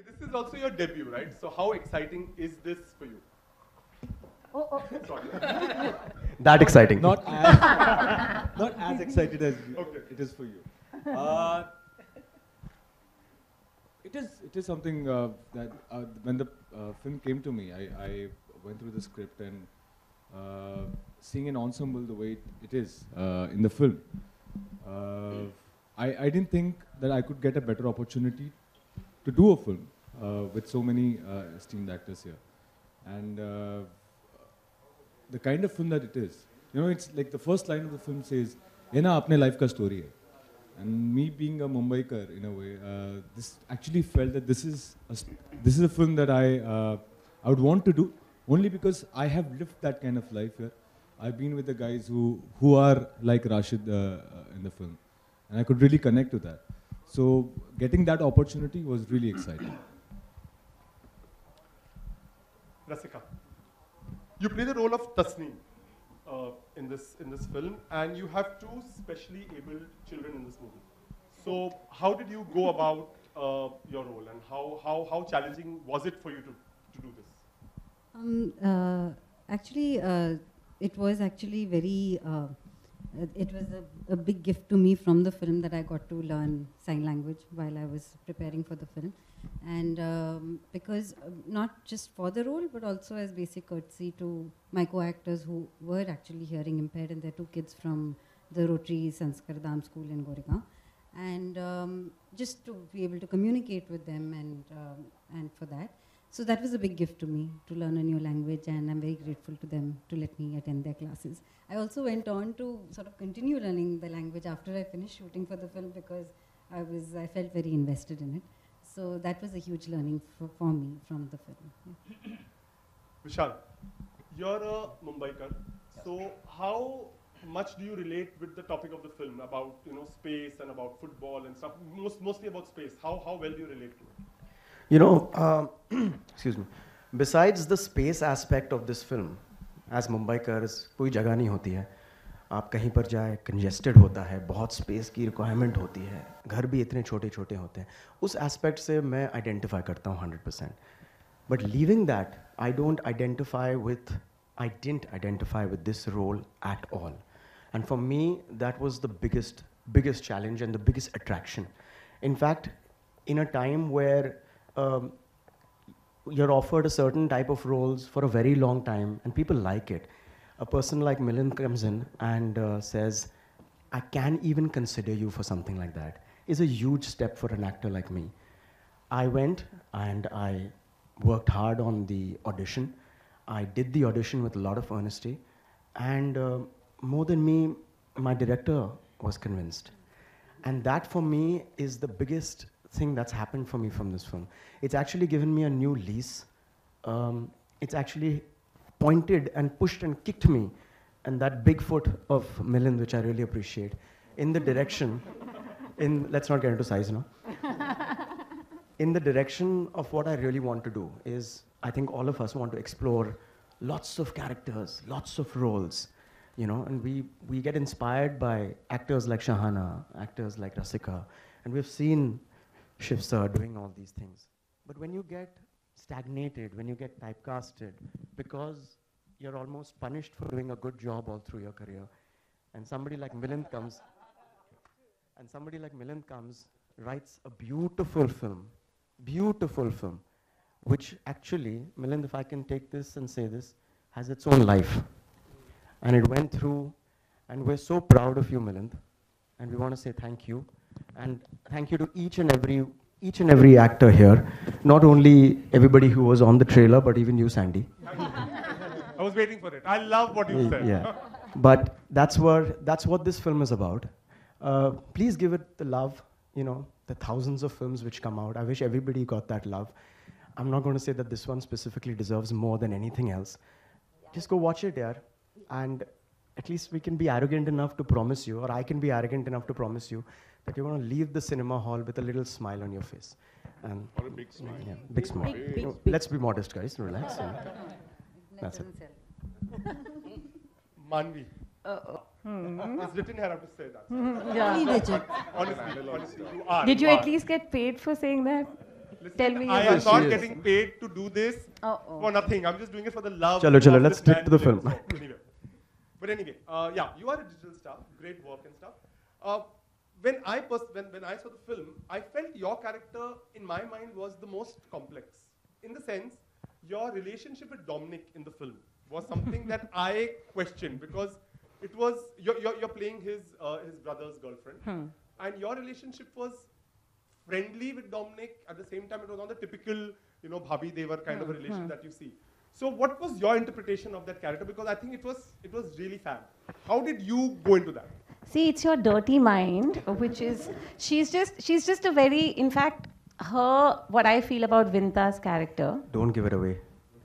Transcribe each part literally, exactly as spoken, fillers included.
this is also your debut, right? So how exciting is this for you? Oh, oh. Sorry. That exciting. Not as, not as excited as you, Okay. it is for you. Uh, it is it is something uh, that uh, when the uh, film came to me, I, I went through the script and uh, seeing an ensemble the way it, it is uh, in the film. Uh, I, I didn't think that I could get a better opportunity to do a film uh, with so many uh, esteemed actors here. And uh, the kind of film that it is, you know, it's like the first line of the film says, "ये ना अपने life का story है." And me being a Mumbaikar in a way, uh, this actually felt that this is a st- this is a film that I uh, I would want to do only because I have lived that kind of life here. I've been with the guys who who are like Rashid uh, uh, in the film, and I could really connect to that. So getting that opportunity was really exciting. Rasika, you play the role of Tasneem uh, in this in this film, and you have two specially abled children in this movie. So how did you go about uh, your role, and how, how how challenging was it for you to to do this? Um, uh, actually, uh, it was actually very. Uh, it was a, a big gift to me from the film that I got to learn sign language while I was preparing for the film, and um, because uh, not just for the role but also as basic courtesy to my co-actors who were actually hearing impaired, and they're two kids from the Rotary Sanskar Dham school in Goregaon, and um, just to be able to communicate with them, and um, and for that. So that was a big gift to me, to learn a new language, and I'm very grateful to them to let me attend their classes. I also went on to sort of continue learning the language after I finished shooting for the film, because I was I felt very invested in it. So that was a huge learning for, for me from the film. Yeah. Vishal, you're a Mumbaikar, so how much do you relate with the topic of the film about, you know, space and about football and stuff? Most, mostly about space. How how well do you relate to it? You know, um, excuse me. Besides the space aspect of this film, as Mumbaikars, कोई जगह नहीं होती है. आप कहीं पर जाए, congested होता है, बहुत space की requirement होती है, घर भी इतने छोटे छोटे होते हैं. उस aspect से मैं identify करता हूँ one hundred percent. But leaving that, I don't identify with, I didn't identify with this role at all. And for me, that was the biggest, biggest challenge and the biggest attraction. In fact, in a time where um, you're offered a certain type of roles for a very long time and people like it, a person like Milind comes in and uh, says, I can even consider you for something like that, is a huge step for an actor like me. I went and I worked hard on the audition. I did the audition with a lot of earnesty, and uh, more than me, my director was convinced. And that for me is the biggest thing that's happened for me from this film. It's actually given me a new lease. Um, it's actually pointed and pushed and kicked me, and that big foot of Milind, which I really appreciate, in the direction, in, let's not get into size now, in the direction of what I really want to do is, I think all of us want to explore lots of characters, lots of roles, you know, and we, we get inspired by actors like Shahana, actors like Rasika, and we've seen Shiv sir doing all these things. But when you get stagnated, when you get typecasted, because you're almost punished for doing a good job all through your career, and somebody like Milind comes, and somebody like Milind comes, writes a beautiful film, beautiful film, which actually, Milind, if I can take this and say this, has its own life. And it went through, and we're so proud of you, Milind, and we want to say thank you. And thank you to each and every each and every actor here, not only everybody who was on the trailer, but even you, Sandy. I was waiting for it. I love what you said. Yeah, but that's where that's what this film is about. Uh, please give it the love. You know, the thousands of films which come out. I wish everybody got that love. I'm not going to say that this one specifically deserves more than anything else. Just go watch it, yeah, and at least we can be arrogant enough to promise you, or I can be arrogant enough to promise you, that you're going to leave the cinema hall with a little smile on your face. And Or a big smile. yeah, big smile. Big, big, No, big. Let's be modest, guys. Relax. you know. That's it. Manvi. Uh, It's written here, I have to say that. yeah. Really, Richard. Honestly, honestly, you are. Did you are. at least get paid for saying that? Tell me I about am not She is. getting paid to do this Oh, oh. for nothing. I'm just doing it for the love. Chalo, chalo, of let's this stick man to the film. film. So, anyway. But anyway, uh, yeah, you are a digital star, great work and stuff. Uh, when I pers- when, when I saw the film, I felt your character, in my mind, was the most complex. In the sense, your relationship with Dominic in the film was something that I questioned because it was you're, you're, you're playing his uh, his brother's girlfriend, Hmm. and your relationship was friendly with Dominic. At the same time, it was not the typical, you know, Bhabhi Devar kind of a relation that you see. So, what was your interpretation of that character? Because I think it was it was really fab. How did you go into that? See, it's your dirty mind, which is she's just she's just a very, in fact, her what I feel about Vinta's character. Don't give it away.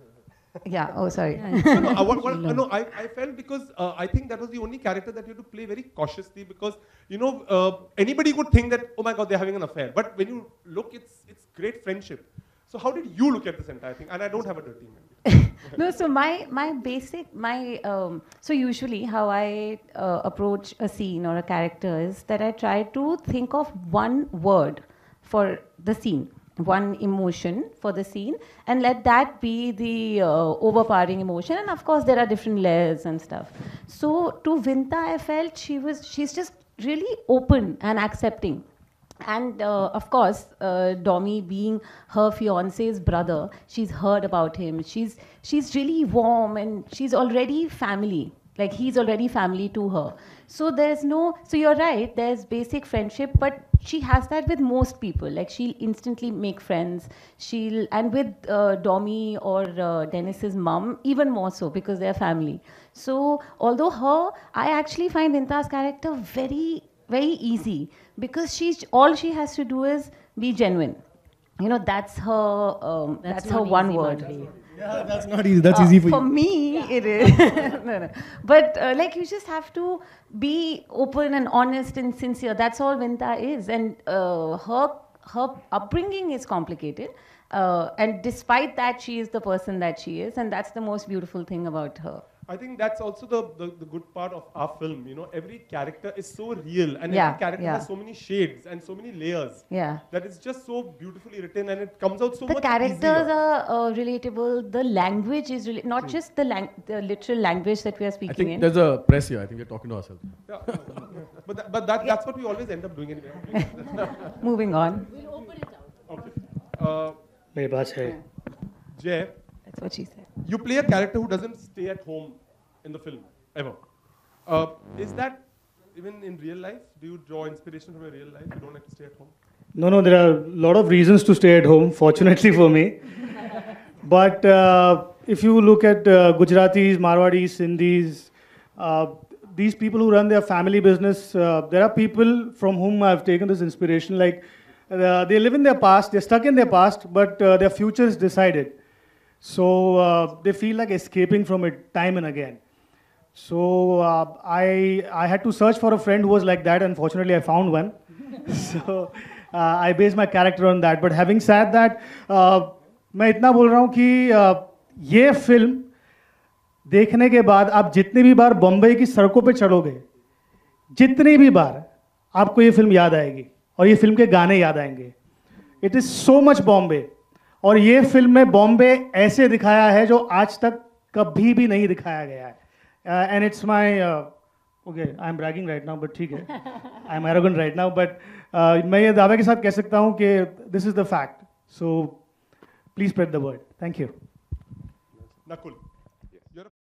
Yeah. Oh, sorry. no, no, I, what, what, no, I, I felt because uh, I think that was the only character that you had to play very cautiously because, you know, uh, anybody could think that, oh my God, they're having an affair. But when you look, it's it's great friendship. So how did you look at this entire thing? And I don't have a dirty mind. No, so my my basic my um, so usually how I uh, approach a scene or a character is that I try to think of one word for the scene, one emotion for the scene, and let that be the uh, overpowering emotion. And of course, there are different layers and stuff. So to Vinta, I felt she was she's just really open and accepting. And uh, of course, uh, Domi being her fiance's brother, she's heard about him. She's she's really warm and she's already family. Like he's already family to her. So there's no. So you're right. There's basic friendship, but she has that with most people. Like she'll instantly make friends. She'll and with uh, Domi or uh, Dennis's mum, even more so because they're family. So although her, I actually find Vinta's character very very easy because she's all she has to do is be genuine. You know, that's her. Um, that's, her not one easy, word. Madhuri. Yeah, that's not easy. That's Uh, easy for, for you. me, it is. no, no. But uh, like you just have to be open and honest and sincere. That's all Vinta is, and uh, her her upbringing is complicated. Uh, and despite that, she is the person that she is, and that's the most beautiful thing about her. I think that's also the, the, the good part of our film. You know, every character is so real and Yeah, every character yeah. has so many shades and so many layers Yeah. that it's just so beautifully written and it comes out so The much characters easier. are uh, relatable. The language is rela- not just the, lang- the literal language that we are I speaking think in. there's a press here. I think we're talking to ourselves. Yeah. But, that, but that, that's what we always end up doing anyway. Moving on. Okay. Uh, मेरे पास है Jay, That's what she said. you play a character who doesn't stay at home in the film, ever. Uh, is that even in real life? Do you draw inspiration from your real life? You don't like to stay at home? No, no, there are a lot of reasons to stay at home, fortunately for me. But uh, if you look at uh, Gujaratis, Marwadis, Sindhis, uh, these people who run their family business, uh, there are people from whom I've taken this inspiration. Like, uh, they live in their past, they're stuck in their past, but uh, their future is decided. So uh, they feel like escaping from it time and again. So uh, I, I had to search for a friend who was like that. Unfortunately, I found one. so uh, I based my character on that. But having said that, uh, मैं इतना बोल रहा हूँ कि uh, ये film देखने के बाद आप जितनी भी बार बम्बई की सड़कों पे चढ़ोगे, जितनी भी बार आपको ये फिल्म याद आएगी और ये फिल्म के गाने याद आएंगे. It is so much Bombay. और ये फिल्म में बॉम्बे ऐसे दिखाया है जो आज तक कभी भी नहीं दिखाया गया है. And it's my okay I am bragging right now but ठीक है, I am arrogant right now but मैं ये दावे के साथ कह सकता हूँ कि this is the fact. So please spread the word. Thank you. Nakul.